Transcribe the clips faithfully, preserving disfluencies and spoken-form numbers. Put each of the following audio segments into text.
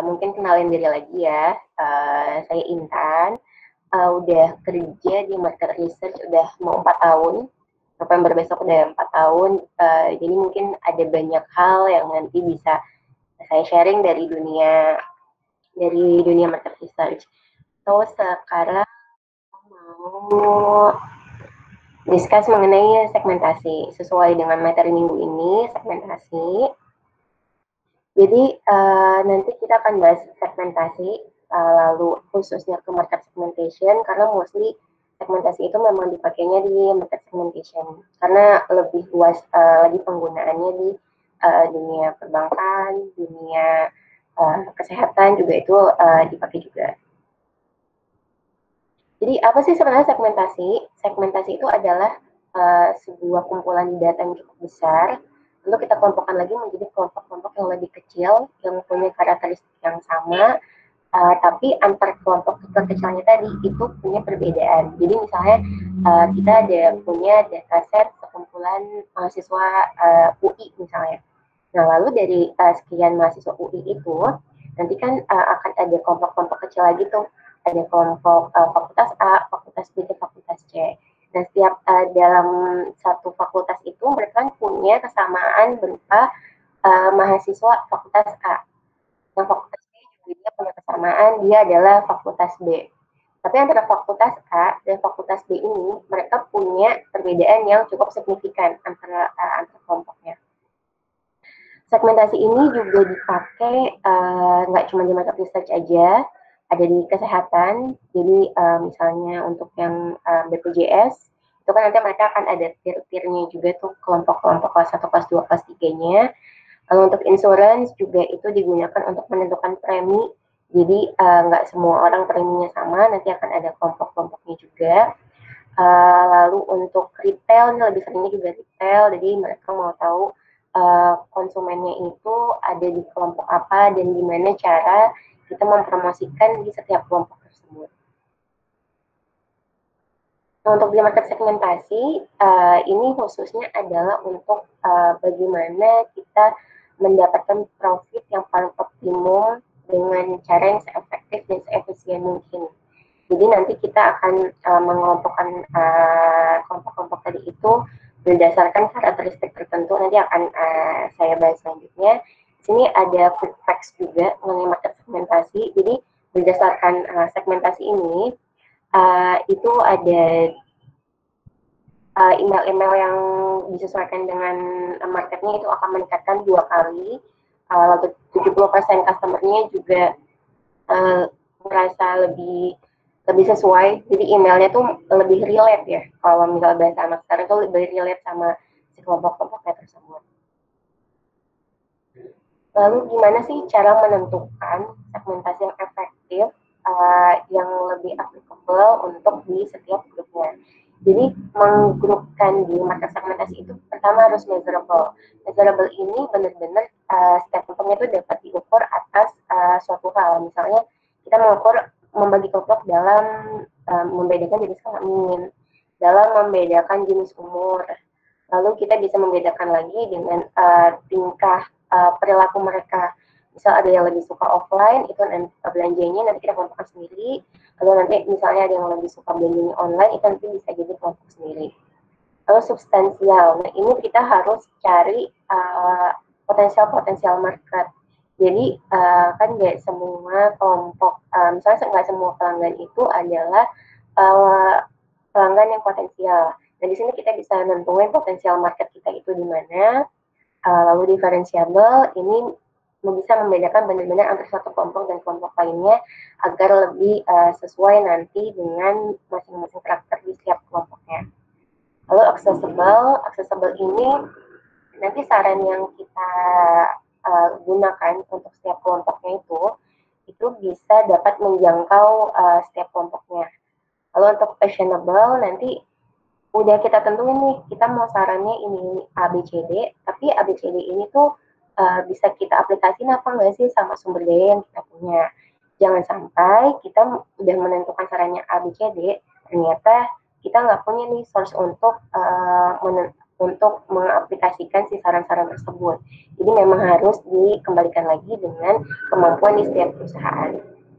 mungkin kenalin diri lagi ya. Uh, saya Intan, uh, udah kerja di market research udah mau empat tahun. November besok udah empat tahun. Uh, jadi mungkin ada banyak hal yang nanti bisa saya sharing dari dunia dari dunia market research. So sekarang mau discuss mengenai segmentasi sesuai dengan materi minggu ini, segmentasi. Jadi uh, nanti kita akan bahas segmentasi, uh, lalu khususnya ke market segmentation, karena mostly segmentasi itu memang dipakainya di market segmentation, karena lebih luas uh, lagi penggunaannya di uh, dunia perbankan, dunia uh, kesehatan juga itu uh, dipakai juga. Jadi apa sih sebenarnya segmentasi? Segmentasi itu adalah uh, sebuah kumpulan data yang cukup besar. Lalu kita kelompokkan lagi menjadi kelompok-kelompok yang lebih kecil, yang punya karakteristik yang sama, uh, tapi antar kelompok terkecilnya tadi itu punya perbedaan. Jadi misalnya uh, kita ada punya dataset sekumpulan mahasiswa uh, U I misalnya. Nah lalu dari uh, sekian mahasiswa U I itu, nanti kan uh, akan ada kelompok-kelompok kecil lagi tuh. Ada kelompok uh, fakultas A, fakultas B, dan fakultas C. Dan setiap uh, dalam satu fakultas itu mereka punya kesamaan berupa uh, mahasiswa fakultas A. Yang fakultas B juga dia punya kesamaan, dia adalah fakultas B. Tapi antara fakultas A dan fakultas B ini mereka punya perbedaan yang cukup signifikan antara uh, antara kelompoknya. Segmentasi ini juga dipakai nggak uh, cuma di market research aja, ada di kesehatan. Jadi uh, misalnya untuk yang uh, B P J S itu kan nanti mereka akan ada tier-tiernya juga tuh, kelompok-kelompok kelas satu, kelas dua, kelas tiga-nya. Lalu untuk insurance juga itu digunakan untuk menentukan premi. Jadi nggak uh, semua orang preminya sama, nanti akan ada kelompok-kelompoknya juga. Uh, lalu untuk retail, ini lebih seringnya juga retail, jadi mereka mau tahu uh, konsumennya itu ada di kelompok apa dan gimana cara kita mempromosikan di setiap kelompok tersebut. Nah, untuk di market segmentasi, uh, ini khususnya adalah untuk uh, bagaimana kita mendapatkan profit yang paling optimum dengan cara yang seefektif dan seefisien mungkin. Jadi nanti kita akan uh, mengelompokkan uh, kelompok-kelompok tadi itu berdasarkan karakteristik tertentu. Nanti akan uh, saya bahas selanjutnya. Di sini ada quick facts juga mengenai market segmentasi. Jadi berdasarkan uh, segmentasi ini, uh, itu ada uh, email-email yang disesuaikan dengan marketnya itu akan meningkatkan dua kali. Uh, lalu tujuh puluh persen customer-nya juga uh, merasa lebih lebih sesuai, jadi emailnya tuh lebih relate ya, kalau misalnya bahasa anak sekarang tuh lebih relate sama si kelompok-kelompoknya tersebut. Lalu gimana sih cara menentukan segmentasi yang efektif, uh, yang lebih applicable untuk di setiap grupnya? Jadi menggrupkan di market segmentasi itu pertama harus measurable. Measurable ini benar-benar uh, setiap kelompoknya itu dapat diukur atas uh, suatu hal. Misalnya kita mengukur membagi kelompok dalam um, membedakan jenis kelamin, dalam membedakan jenis umur. Lalu kita bisa membedakan lagi dengan uh, tingkah uh, perilaku mereka. Misal ada yang lebih suka offline, itu nanti belanjanya nanti kita kelompokkan sendiri. Lalu nanti misalnya ada yang lebih suka belanjanya online, itu nanti bisa jadi kelompok sendiri. Lalu substansial, nah ini kita harus cari uh, potensial-potensial market. Jadi uh, kan nggak semua kelompok, uh, misalnya nggak semua pelanggan itu adalah uh, pelanggan yang potensial. Nah di sini kita bisa nentuin potensial market kita itu di mana. Uh, lalu diferensiable ini bisa membedakan benar-benar antara satu kelompok dan kelompok lainnya agar lebih uh, sesuai nanti dengan masing-masing karakter di setiap kelompoknya. Lalu accessible, accessible ini nanti saran yang kita uh, gunakan untuk setiap kelompoknya itu, itu bisa dapat menjangkau uh, setiap kelompoknya. Lalu untuk fashionable nanti udah kita tentuin nih, kita mau sarannya ini A, B, C, D, tapi A, B, C, D ini tuh uh, bisa kita aplikasiin apa nggak sih sama sumber daya yang kita punya. Jangan sampai kita udah menentukan sarannya A, B, C, D, ternyata kita nggak punya nih source untuk uh, untuk mengaplikasikan si saran-saran tersebut. Jadi memang harus dikembalikan lagi dengan kemampuan di setiap perusahaan.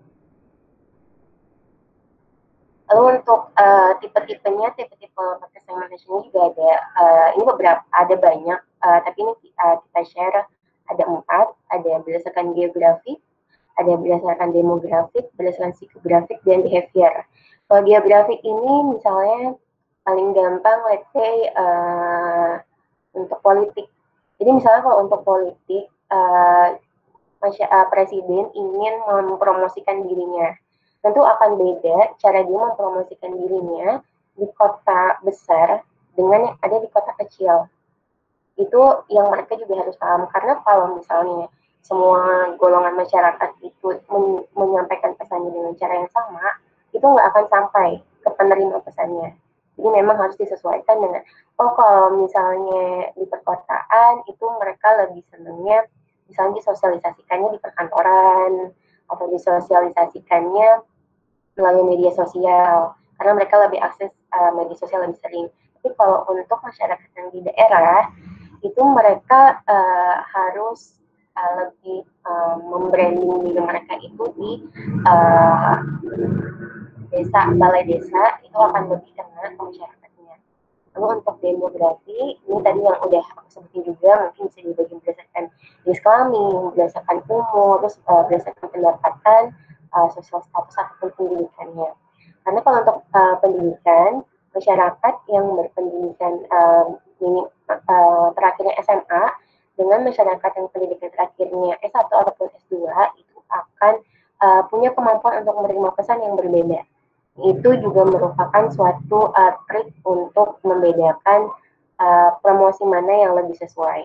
Lalu untuk uh, tipe-tipenya, tipe-tipe market segmentation juga ada, uh, ini beberapa, ada banyak, uh, tapi ini uh, kita share ada empat, ada berdasarkan geografik, ada berdasarkan demografik, berdasarkan psikografik, dan behavior. Kalau geografik ini misalnya paling gampang, let's say, uh, untuk politik. Jadi misalnya kalau untuk politik, uh, uh, presiden ingin mempromosikan dirinya, tentu akan beda cara dia mempromosikan dirinya di kota besar dengan yang ada di kota kecil. Itu yang mereka juga harus paham, karena kalau misalnya semua golongan masyarakat itu men menyampaikan pesannya dengan cara yang sama, itu nggak akan sampai ke penerima pesannya. Jadi memang harus disesuaikan dengan, oh kalau misalnya di perkotaan itu mereka lebih senangnya misalnya disosialisasikannya di perkantoran atau disosialisasikannya melalui media sosial, karena mereka lebih akses uh, media sosial lebih sering. Tapi kalau untuk masyarakat yang di daerah, itu mereka uh, harus uh, lebih uh, membranding diri mereka itu di uh, desa, balai desa, itu akan lebih kena ke masyarakatnya. Lalu untuk demografi, ini tadi yang udah aku sebutin juga, mungkin bisa dibagi berdasarkan jenis kelamin, berdasarkan umur, terus uh, berdasarkan pendapatan, uh, sosial status ataupun pendidikannya. Karena kalau untuk uh, pendidikan, masyarakat yang berpendidikan uh, ini, uh, terakhirnya S M A dengan masyarakat yang pendidikan terakhirnya S satu ataupun S dua itu akan uh, punya kemampuan untuk menerima pesan yang berbeda. Itu juga merupakan suatu uh, trik untuk membedakan uh, promosi mana yang lebih sesuai.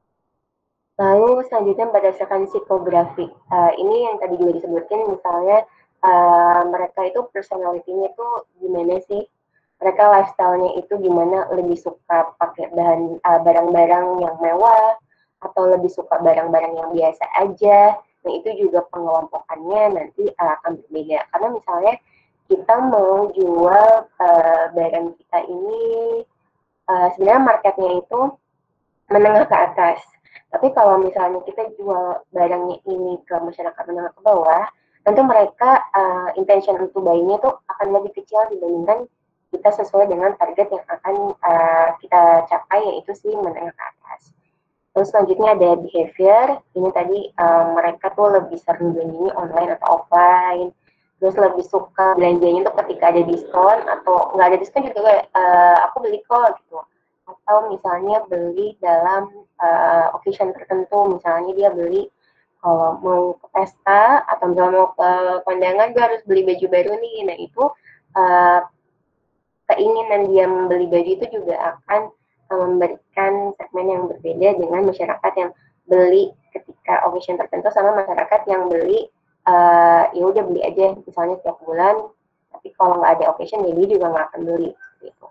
Lalu selanjutnya berdasarkan psikografi. Uh, ini yang tadi juga disebutin, misalnya uh, mereka itu personality-nya itu gimana sih? Mereka lifestyle-nya itu gimana, lebih suka pakai bahan uh, barang-barang yang mewah atau lebih suka barang-barang yang biasa aja. Nah, itu juga pengelompokannya nanti uh, akan berbeda. Karena misalnya kita mau jual uh, barang kita ini, uh, sebenarnya marketnya itu menengah ke atas. Tapi kalau misalnya kita jual barangnya ini ke masyarakat menengah ke bawah, tentu mereka uh, intention untuk buy-nya tuh akan lebih kecil dibandingkan kita sesuai dengan target yang akan uh, kita capai, yaitu sih menengah ke atas. Terus selanjutnya ada behavior. Ini tadi uh, mereka tuh lebih sering belanjanya online atau offline. Terus lebih suka belanjanya tuh ketika ada diskon, atau nggak ada diskon juga uh, aku beli kok gitu. Atau misalnya beli dalam uh, occasion tertentu, misalnya dia beli kalau mau ke pesta atau misalnya mau ke kondangan, gue harus beli baju baru nih. Nah itu uh, keinginan dia membeli baju itu juga akan memberikan segmen yang berbeda dengan masyarakat yang beli ketika occasion tertentu sama masyarakat yang beli uh, ya udah beli aja misalnya setiap bulan, tapi kalau nggak ada occasion ya dia juga nggak akan beli gitu.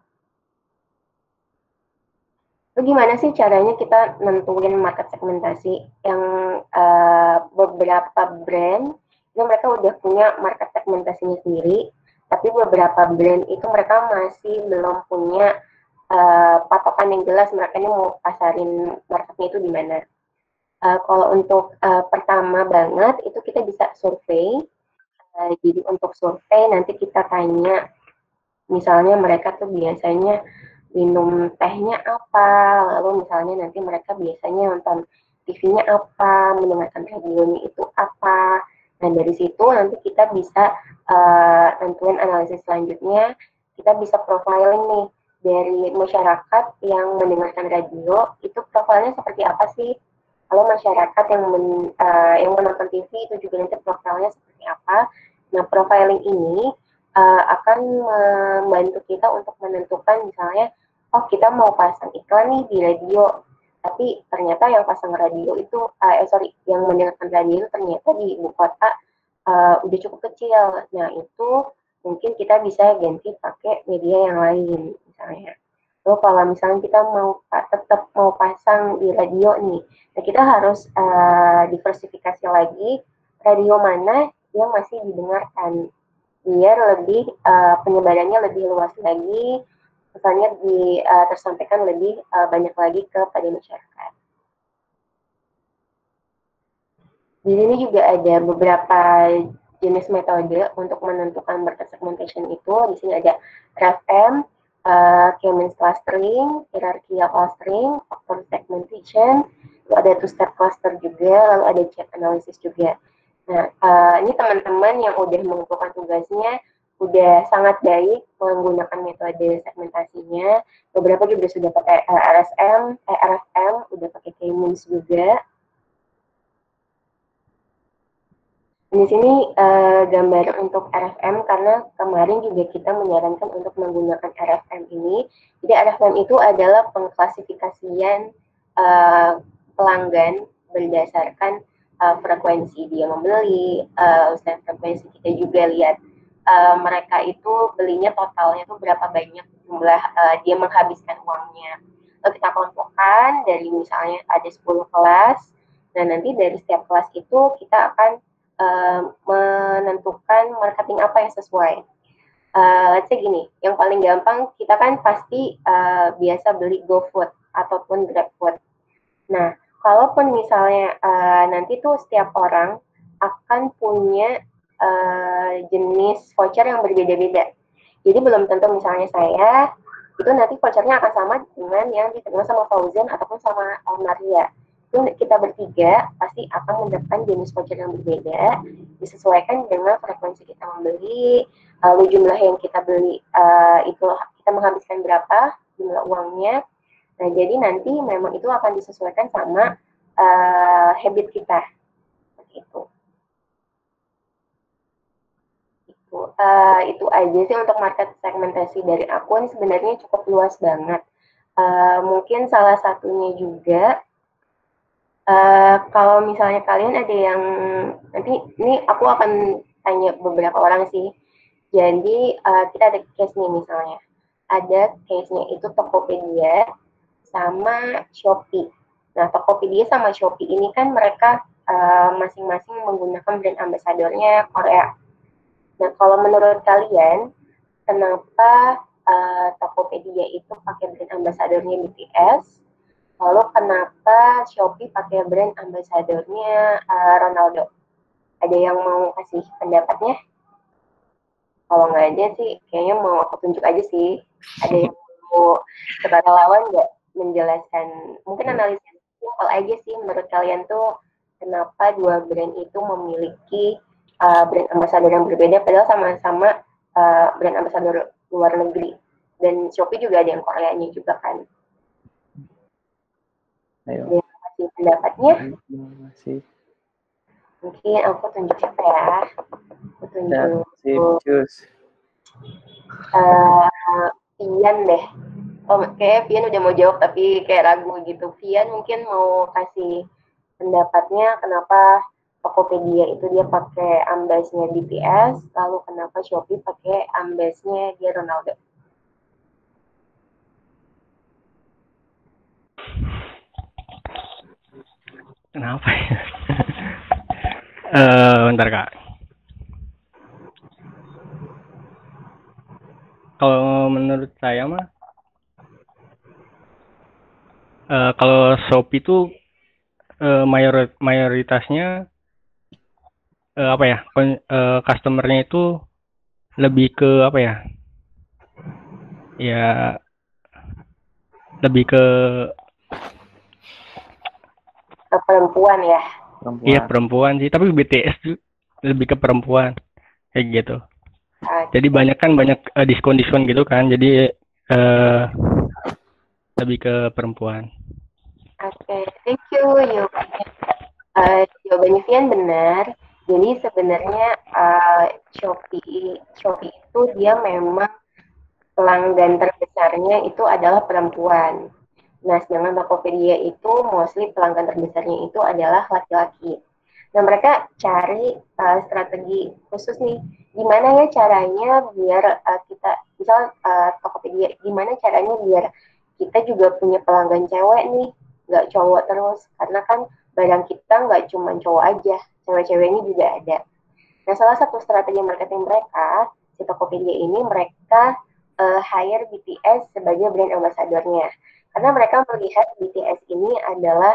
Itu gimana sih caranya kita nentuin market segmentasi? Yang uh, beberapa brand itu mereka udah punya market segmentasinya sendiri, tapi beberapa brand itu mereka masih belum punya uh, patokan yang jelas mereka ini mau pasarin marketnya itu di mana. Uh, kalau untuk uh, pertama banget itu kita bisa survei. Uh, jadi untuk survei nanti kita tanya, misalnya mereka tuh biasanya minum tehnya apa, lalu misalnya nanti mereka biasanya nonton T V-nya apa, mendengarkan radionya itu apa. Nah dari situ nanti kita bisa uh, tentuin analisis selanjutnya, kita bisa profiling nih dari masyarakat yang mendengarkan radio, itu profilnya seperti apa sih. Kalau masyarakat yang men, uh, yang menonton T V itu juga nanti profilnya seperti apa. Nah profiling ini uh, akan membantu kita untuk menentukan misalnya, oh kita mau pasang iklan nih di radio, tapi ternyata yang pasang radio itu, uh, eh sorry, yang mendengarkan radio itu ternyata di ibu kota uh, udah cukup kecil. Nah itu mungkin kita bisa ganti pakai media yang lain misalnya. Lalu kalau misalnya kita mau tetap mau pasang di radio nih, nah kita harus uh, diversifikasi lagi radio mana yang masih didengarkan biar lebih uh, penyebarannya lebih luas lagi, misalnya di uh, tersampaikan lebih uh, banyak lagi kepada masyarakat. Di sini juga ada beberapa jenis metode untuk menentukan market segmentation itu. Di sini ada R F M, uh, K-means clustering, hierarchical clustering, factor segmentation, lalu ada two-step cluster juga, lalu ada chat analysis juga. Nah, uh, ini teman-teman yang udah mengumpulkan tugasnya udah sangat baik menggunakan metode segmentasinya. Beberapa juga sudah pakai uh, R S M, eh, R F M, udah pakai K-means juga. Di sini uh, gambar untuk R F M karena kemarin juga kita menyarankan untuk menggunakan R F M ini. Jadi R F M itu adalah pengklasifikasian uh, pelanggan berdasarkan uh, frekuensi dia membeli, uh, frekuensi kita juga lihat uh, mereka itu belinya totalnya itu berapa banyak jumlah uh, dia menghabiskan uangnya. Lalu kita kelompokkan dari misalnya ada sepuluh kelas, dan nanti dari setiap kelas itu kita akan Uh, menentukan marketing apa yang sesuai. Uh, let's say gini, yang paling gampang kita kan pasti uh, biasa beli GoFood ataupun GrabFood. Nah, kalaupun misalnya uh, nanti tuh setiap orang akan punya uh, jenis voucher yang berbeda-beda. Jadi belum tentu misalnya saya itu nanti vouchernya akan sama dengan yang diterima sama Fauzan ataupun sama Maria. Itu kita bertiga pasti akan mendapatkan jenis voucher yang berbeda, disesuaikan dengan frekuensi kita membeli, lalu jumlah yang kita beli uh, itu kita menghabiskan berapa jumlah uangnya. Nah, jadi nanti memang itu akan disesuaikan sama uh, habit kita. Seperti itu. Itu, uh, itu aja sih untuk market segmentasi dari akun, sebenarnya cukup luas banget. Uh, mungkin salah satunya juga Uh, kalau misalnya kalian ada yang nanti ini aku akan tanya beberapa orang sih. Jadi uh, kita ada case nih misalnya. Ada case-nya itu Tokopedia sama Shopee. Nah, Tokopedia sama Shopee ini kan mereka uh, masing-masing menggunakan brand ambasadornya Korea. Nah, kalau menurut kalian kenapa uh, Tokopedia itu pakai brand ambasadornya B T S? Lalu kenapa Shopee pakai brand ambasadornya uh, Ronaldo? Ada yang mau kasih pendapatnya? Kalau nggak ada sih, kayaknya mau aku tunjuk aja sih. Ada yang mau sebagai lawan nggak menjelaskan? Mungkin analisis simpel aja sih menurut kalian tuh kenapa dua brand itu memiliki uh, brand ambasador yang berbeda, padahal sama-sama uh, brand ambasador luar negeri. Dan Shopee juga ada yang Koreanya juga kan. Ayo. Dia kasih pendapatnya. Masih. Mungkin aku tunjuk siapa ya? Aku tunjuk. Ya, uh, Pian deh. Oh, kayak Pian udah mau jawab tapi kayak ragu gitu. Pian mungkin mau kasih pendapatnya kenapa Tokopedia itu dia pakai ambasnya B T S, lalu kenapa Shopee pakai ambasnya dia Ronaldo. Kenapa ya? uh, bentar kak. Kalau menurut saya mah, uh, kalau Shopee itu uh, mayor mayoritasnya uh, apa ya, uh, customernya itu lebih ke apa ya? Ya lebih ke perempuan ya. Perempuan. Iya perempuan sih, tapi B T S lebih ke perempuan kayak gitu. Okay. Jadi banyak kan banyak uh, diskon-diskon gitu kan, jadi uh, lebih ke perempuan. Oke, okay, thank you jawabannya. Uh, jawabannya Vian benar. Jadi sebenarnya uh, Shopee Shopee itu dia memang pelanggan terbesarnya itu adalah perempuan. Nah, sedangkan Tokopedia itu mostly pelanggan terbesarnya itu adalah laki-laki. Nah, mereka cari uh, strategi khusus nih, gimana ya caranya biar uh, kita, misal uh, Tokopedia, gimana caranya biar kita juga punya pelanggan cewek nih, nggak cowok terus, karena kan barang kita nggak cuma cowok aja, cewek-ceweknya juga ada. Nah, salah satu strategi marketing mereka, si Tokopedia ini, mereka uh, hire B T S sebagai brand ambassador-nya. Karena mereka melihat B T S ini adalah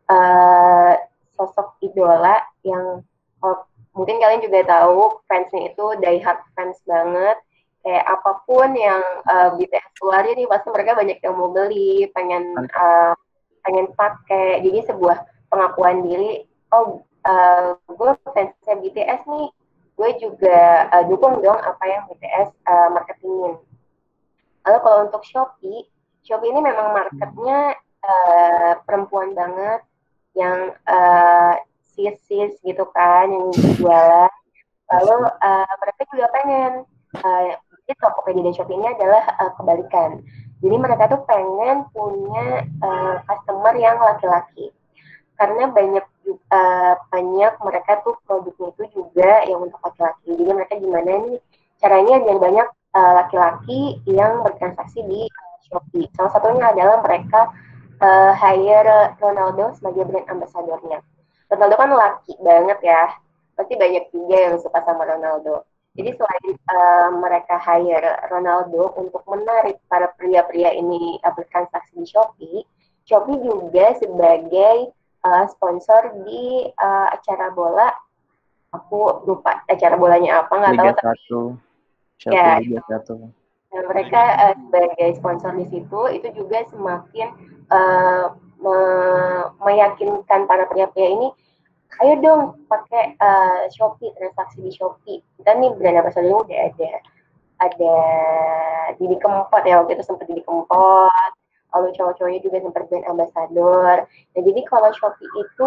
uh, sosok idola yang uh, mungkin kalian juga tahu fansnya itu die hard fans banget. Kayak apapun yang uh, B T S keluarin nih pasti mereka banyak yang mau beli, pengen uh, pengen pakai. Jadi sebuah pengakuan diri, oh uh, gue fansnya B T S nih, gue juga uh, dukung dong apa yang B T S uh, marketingin. Lalu kalau untuk Shopee, Shopee ini memang marketnya uh, perempuan banget, yang uh, sis-sis gitu kan, yang jualan. Lalu uh, mereka juga pengen, uh, jadi Tokopedia dan Shopee ini adalah uh, kebalikan. Jadi mereka tuh pengen punya uh, customer yang laki-laki. Karena banyak uh, banyak mereka tuh produknya itu juga yang untuk laki-laki. Jadi mereka gimana nih caranya biar banyak uh, laki-laki yang bertransaksi di uh, Shopee. Salah satunya adalah mereka uh, hire Ronaldo sebagai brand ambassador-nya. Ronaldo kan laki banget ya, pasti banyak juga yang suka sama Ronaldo. Jadi selain uh, mereka hire Ronaldo untuk menarik para pria-pria ini uh, bertransaksi di Shopee, Shopee juga sebagai uh, sponsor di uh, acara bola. Aku lupa acara bolanya apa, nggak tahu. Liga satu. Shopee Ya, Liga satu. Dan mereka uh, sebagai sponsor di situ itu juga semakin uh, me- meyakinkan para pria-pria ini, ayo dong pakai uh, Shopee, transaksi di Shopee. Kita nih brand ambassador udah ada, ada Didi Kempot ya, waktu itu sempat Didi Kempot, lalu cowok-cowoknya juga sempat brand ambassador. Nah jadi kalau Shopee itu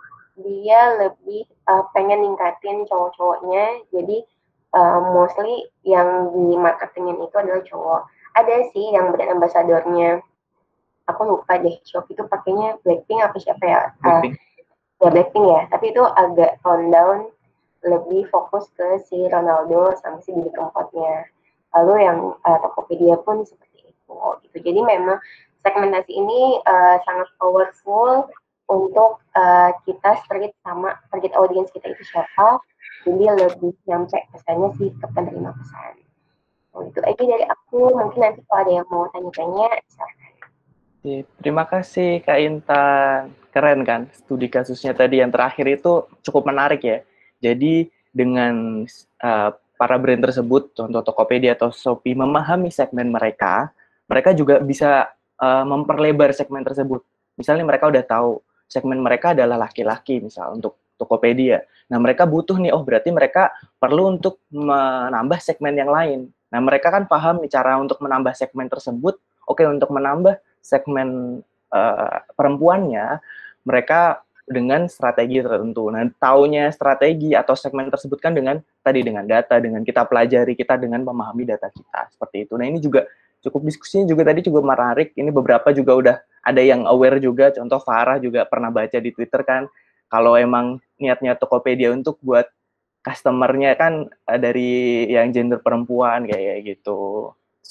dia lebih uh, pengen ningkatin cowok-cowoknya, jadi uh, mostly yang di marketingin itu adalah cowok. Ada sih yang brand ambassadornya, aku lupa deh, Shopee itu pakainya Blackpink apa siapa ya? Uh, ya Blackpink ya, tapi itu agak tone down, lebih fokus ke si Ronaldo sama si Didi Kempotnya. Lalu yang uh, Tokopedia pun seperti itu gitu. Jadi memang segmentasi ini uh, sangat powerful untuk uh, kita target sama target audience kita itu siapa, jadi lebih nyampe pesannya sih ke penerima pesan. Oh, itu aja dari aku. Mungkin nanti kalau ada yang mau tanya-tanya silakan. Terima kasih Kak Intan. Keren kan studi kasusnya tadi yang terakhir itu cukup menarik ya. Jadi dengan uh, para brand tersebut, contoh Tokopedia atau Shopee, memahami segmen mereka, mereka juga bisa uh, memperlebar segmen tersebut. Misalnya mereka udah tahu segmen mereka adalah laki-laki, misal untuk Tokopedia. Nah mereka butuh nih, oh berarti mereka perlu untuk menambah segmen yang lain. Nah mereka kan paham nih cara untuk menambah segmen tersebut. Oke, untuk menambah segmen uh, perempuannya, mereka dengan strategi tertentu. Nah, taunya strategi atau segmen tersebut kan dengan tadi dengan data, dengan kita pelajari, kita dengan memahami data kita seperti itu. Nah, ini juga cukup diskusinya juga tadi juga menarik. Ini beberapa juga udah ada yang aware juga. Contoh Farah juga pernah baca di Twitter kan, kalau emang niatnya Tokopedia untuk buat customer-nya kan dari yang gender perempuan kayak gitu.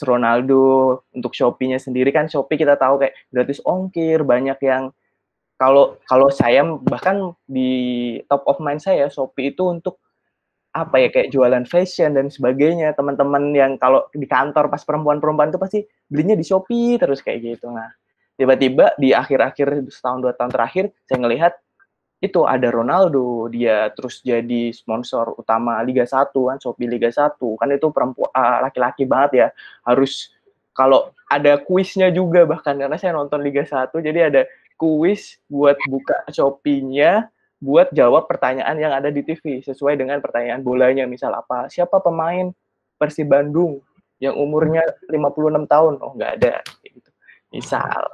Ronaldo untuk Shopee-nya sendiri kan, Shopee kita tahu kayak gratis ongkir, banyak yang kalau kalau saya bahkan di top of mind saya Shopee itu untuk apa ya, kayak jualan fashion dan sebagainya. Teman-teman yang kalau di kantor pas perempuan-perempuan itu pasti belinya di Shopee terus kayak gitu. Nah, tiba-tiba di akhir-akhir setahun dua tahun terakhir saya ngelihat itu ada Ronaldo, dia terus jadi sponsor utama Liga satu kan, Shopee Liga satu. Kan itu perempuan uh, laki-laki banget ya. Harus kalau ada kuisnya juga bahkan, karena saya nonton Liga satu, jadi ada kuis buat buka Shopee-nya, buat jawab pertanyaan yang ada di T V sesuai dengan pertanyaan bolanya. Misal apa? Siapa pemain Persib Bandung yang umurnya lima puluh enam tahun? Oh, nggak ada gitu. Misal.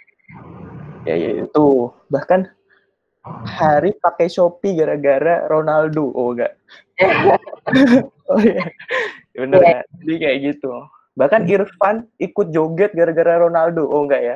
Ya, ya itu. Bahkan hari pakai Shopee gara-gara Ronaldo. Oh enggak. Oh iya. Bener kan? Jadi kayak gitu. Bahkan Irfan ikut joget gara-gara Ronaldo. Oh enggak ya?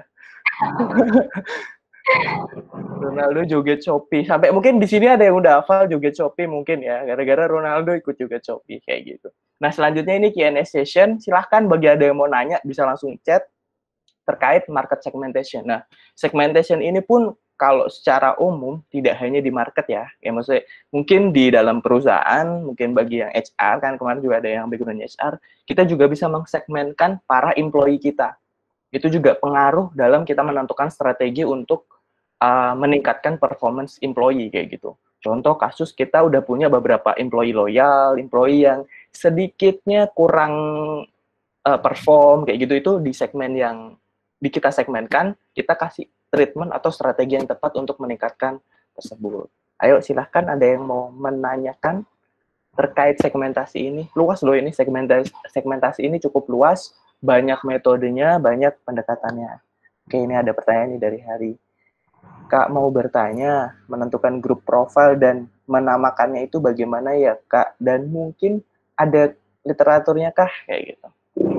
Ronaldo joget Shopee. Sampai mungkin di sini ada yang udah hafal joget Shopee mungkin ya. Gara-gara Ronaldo ikut joget Shopee kayak gitu. Nah, selanjutnya ini Q and A session. Silahkan bagi ada yang mau nanya bisa langsung chat terkait market segmentation. Nah, segmentation ini pun kalau secara umum tidak hanya di market ya, ya maksudnya mungkin di dalam perusahaan, mungkin bagi yang H R kan kemarin juga ada yang background H R, kita juga bisa mengsegmenkan para employee kita. Itu juga pengaruh dalam kita menentukan strategi untuk uh, meningkatkan performance employee kayak gitu. Contoh kasus kita udah punya beberapa employee loyal, employee yang sedikitnya kurang uh, perform kayak gitu, itu di segmen yang di kita segmenkan, kita kasih treatment atau strategi yang tepat untuk meningkatkan tersebut. Ayo silahkan ada yang mau menanyakan terkait segmentasi ini. Luas loh ini, segmentasi, segmentasi ini cukup luas, banyak metodenya, banyak pendekatannya. Oke, ini ada pertanyaan nih dari Hari. Kak mau bertanya, menentukan grup profile dan menamakannya itu bagaimana ya Kak? Dan mungkin ada literaturnya kah? Kayak gitu.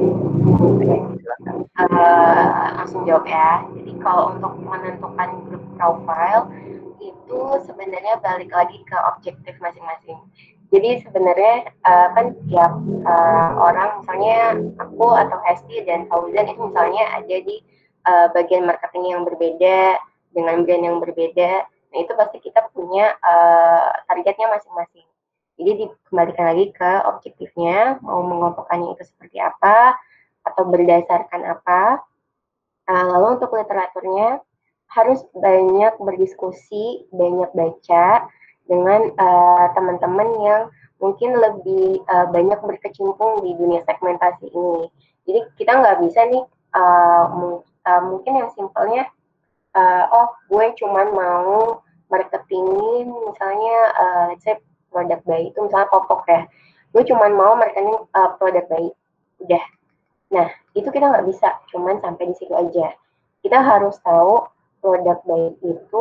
Uh, langsung jawab ya. Jadi kalau untuk menentukan grup profile itu sebenarnya balik lagi ke objektif masing-masing. Jadi sebenarnya uh, kan tiap uh, orang, misalnya aku atau Hesti dan Fauzan itu misalnya ada di uh, bagian marketing yang berbeda dengan brand yang berbeda. Nah itu pasti kita punya uh, targetnya masing-masing. Jadi dikembalikan lagi ke objektifnya, mau mengelompokkannya itu seperti apa, atau berdasarkan apa. Uh, lalu untuk literaturnya harus banyak berdiskusi, banyak baca dengan uh, teman-teman yang mungkin lebih uh, banyak berkecimpung di dunia segmentasi ini. Jadi kita nggak bisa nih uh, uh, mungkin yang simpelnya uh, oh gue cuman mau marketingin misalnya uh, let's say produk bayi itu misalnya popok ya, gue cuman mau marketing uh, produk bayi, udah. Nah, itu kita nggak bisa, cuman sampai di situ aja. Kita harus tahu produk baik itu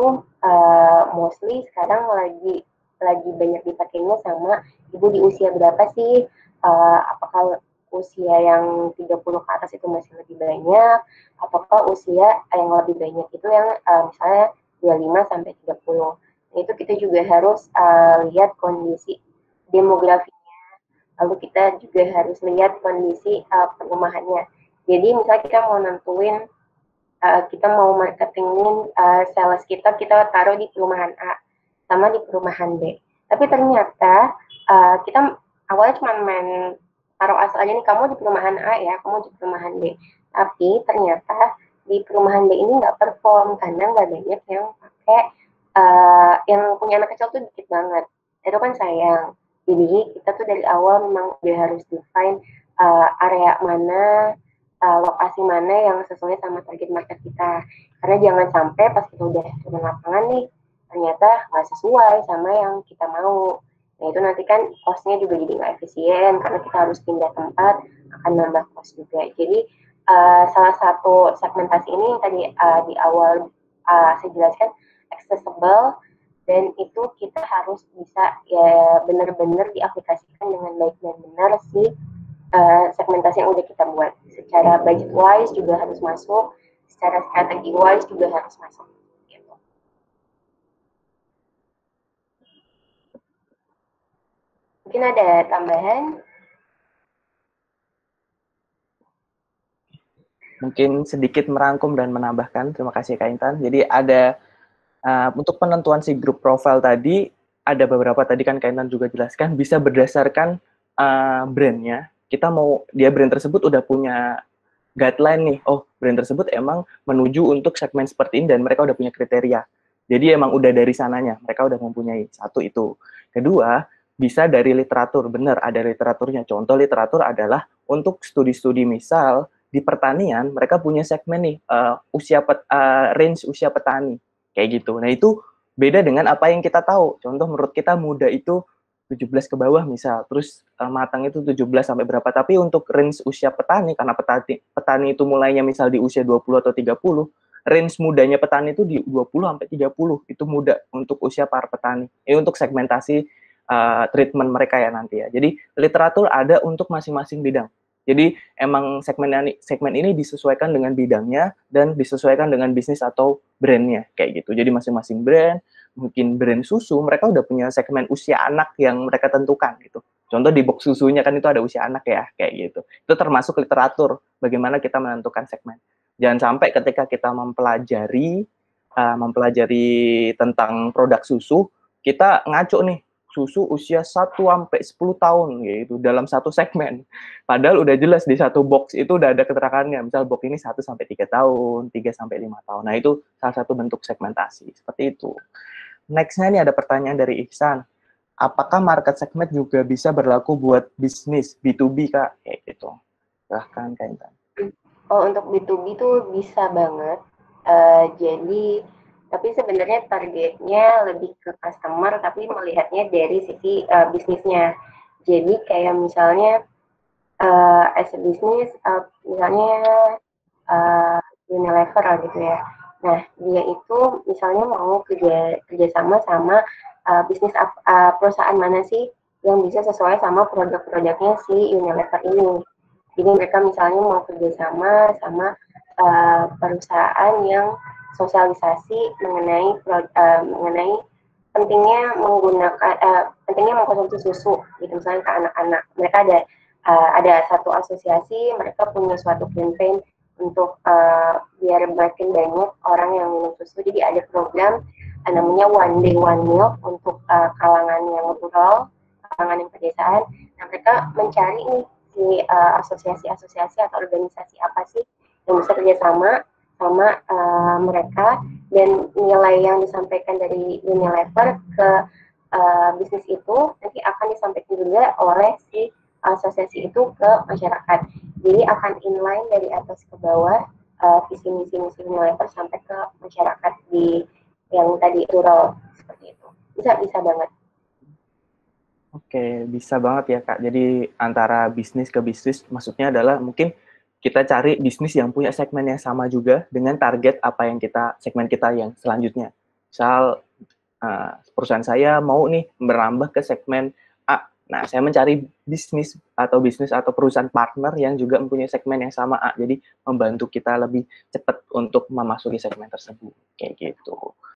uh, mostly sekarang lagi lagi banyak dipakainya sama ibu di usia berapa sih? Uh, apakah usia yang tiga puluh ke atas itu masih lebih banyak? Ataukah usia yang lebih banyak itu yang uh, misalnya dua puluh lima sampai tiga puluh? Nah, itu kita juga harus uh, lihat kondisi demografi. Lalu kita juga harus lihat kondisi uh, perumahannya. Jadi misalnya kita mau nentuin, uh, kita mau marketingin uh, sales kita, kita taruh di perumahan A sama di perumahan B. Tapi ternyata uh, kita awalnya cuma main taruh asal aja nih, kamu di perumahan A ya, kamu di perumahan B. Tapi ternyata di perumahan B ini nggak perform karena nggak banyak yang pakai, uh, yang punya anak kecil tuh dikit banget. Itu kan sayang. Jadi kita tuh dari awal memang udah harus define uh, area mana, uh, lokasi mana yang sesuai sama target market kita. Karena jangan sampai pas kita udah turun lapangan nih, ternyata nggak sesuai sama yang kita mau. Nah itu nanti kan cost-nya juga jadi nggak efisien, karena kita harus pindah tempat, akan nambah cost juga. Jadi uh, salah satu segmentasi ini yang tadi uh, di awal uh, saya jelaskan, accessible, dan itu kita harus bisa ya benar-benar diaplikasikan dengan baik dan benar si uh, segmentasi yang udah kita buat. Secara budget wise juga harus masuk, secara strategi wise juga harus masuk. Gitu. Mungkin ada tambahan? Mungkin sedikit merangkum dan menambahkan. Terima kasih Kak Intan. Jadi ada Uh, untuk penentuan si grup profile tadi, ada beberapa tadi kan Kak Intan juga jelaskan, bisa berdasarkan uh, brandnya. Kita mau, dia brand tersebut udah punya guideline nih, oh brand tersebut emang menuju untuk segmen seperti ini dan mereka udah punya kriteria. Jadi emang udah dari sananya, mereka udah mempunyai. Satu itu. Kedua, bisa dari literatur, benar ada literaturnya. Contoh literatur adalah untuk studi-studi misal, di pertanian mereka punya segmen nih, uh, usia pet, uh, range usia petani. Kayak gitu. Nah, itu beda dengan apa yang kita tahu. Contoh menurut kita muda itu tujuh belas ke bawah misal, terus uh, matang itu tujuh belas sampai berapa. Tapi untuk range usia petani, karena petani, petani itu mulainya misal di usia dua puluh atau tiga puluh, range mudanya petani itu di dua puluh sampai tiga puluh. Itu muda untuk usia para petani. Ini untuk segmentasi uh, treatment mereka ya nanti ya. Jadi literatur ada untuk masing-masing bidang. Jadi emang segmen ini, segmen ini disesuaikan dengan bidangnya dan disesuaikan dengan bisnis atau brandnya kayak gitu. Jadi masing-masing brand, mungkin brand susu, mereka udah punya segmen usia anak yang mereka tentukan gitu. Contoh di box susunya kan itu ada usia anak ya kayak gitu. Itu termasuk literatur bagaimana kita menentukan segmen. Jangan sampai ketika kita mempelajari uh, mempelajari tentang produk susu, kita ngaco nih, susu usia satu sampai sepuluh tahun gitu dalam satu segmen. Padahal udah jelas di satu box itu udah ada keterangannya. Misal box ini satu sampai tiga tahun, tiga sampai lima tahun. Nah, itu salah satu bentuk segmentasi seperti itu. Next-nya nih ada pertanyaan dari Ihsan. Apakah market segment juga bisa berlaku buat bisnis B to B, Kak? Kayak gitu. Silahkan, Kak Intan. Oh, untuk B to B itu bisa banget. Uh, jadi tapi sebenarnya targetnya lebih ke customer, tapi melihatnya dari sisi uh, bisnisnya. Jadi kayak misalnya uh, as a business, uh, misalnya uh, Unilever gitu ya. Nah, dia itu misalnya mau kerja kerjasama sama uh, bisnis uh, perusahaan mana sih yang bisa sesuai sama produk-produknya si Unilever ini. Jadi mereka misalnya mau kerjasama sama uh, perusahaan yang sosialisasi mengenai uh, mengenai pentingnya menggunakan uh, pentingnya mengkonsumsi susu gitu misalnya ke anak-anak. Mereka ada uh, ada satu asosiasi, mereka punya suatu campaign untuk uh, biar makin banyak orang yang minum susu. Jadi ada program uh, namanya One Day One Milk untuk uh, kalangan yang rural, kalangan yang pedesaan. Nah, mereka mencari nih si uh, asosiasi-asosiasi atau organisasi apa sih yang bisa kerjasama sama uh, mereka, dan nilai yang disampaikan dari Unilever ke uh, bisnis itu nanti akan disampaikan juga oleh si asosiasi itu ke masyarakat. Jadi akan inline dari atas ke bawah, uh, visi misi misi Unilever sampai ke masyarakat di yang tadi rural seperti itu. Bisa bisa banget. Oke, bisa banget ya, Kak. Jadi antara bisnis ke bisnis, maksudnya adalah mungkin kita cari bisnis yang punya segmen yang sama juga dengan target apa yang kita, segmen kita yang selanjutnya. Misal, uh, perusahaan saya mau nih merambah ke segmen A. Nah, saya mencari bisnis atau bisnis atau perusahaan partner yang juga mempunyai segmen yang sama A. Jadi, membantu kita lebih cepat untuk memasuki segmen tersebut. Kayak gitu.